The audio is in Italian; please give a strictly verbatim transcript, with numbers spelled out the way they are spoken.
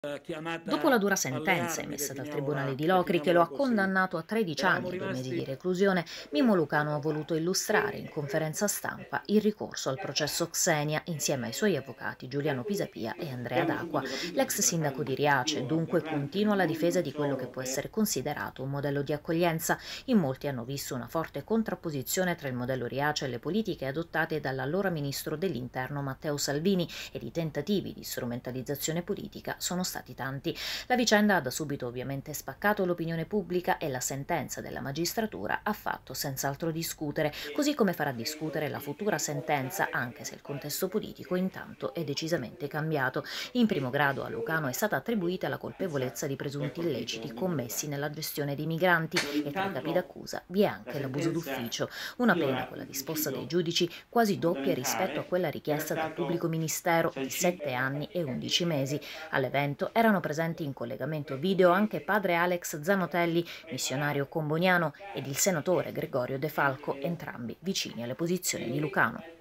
Dopo la dura sentenza emessa dal Tribunale di Locri, che lo ha condannato a tredici anni e due mesi di reclusione, Mimmo Lucano ha voluto illustrare in conferenza stampa il ricorso al processo Xenia insieme ai suoi avvocati Giuliano Pisapia e Andrea D'Acqua. L'ex sindaco di Riace dunque continua la difesa di quello che può essere considerato un modello di accoglienza. In molti hanno visto una forte contrapposizione tra il modello Riace e le politiche adottate dall'allora ministro dell'Interno Matteo Salvini, ed i tentativi di strumentalizzazione politica sono stati tanti. La vicenda ha da subito ovviamente spaccato l'opinione pubblica e la sentenza della magistratura ha fatto senz'altro discutere, così come farà discutere la futura sentenza, anche se il contesto politico intanto è decisamente cambiato. In primo grado a Lucano è stata attribuita la colpevolezza di presunti illeciti commessi nella gestione dei migranti e tra i capi d'accusa vi è anche l'abuso d'ufficio, una pena, quella disposta dai giudici, quasi doppia rispetto a quella richiesta dal pubblico ministero di sette anni e undici mesi. All'evento erano presenti in collegamento video anche padre Alex Zanotelli, missionario comboniano, ed il senatore Gregorio De Falco, entrambi vicini alle posizioni di Lucano.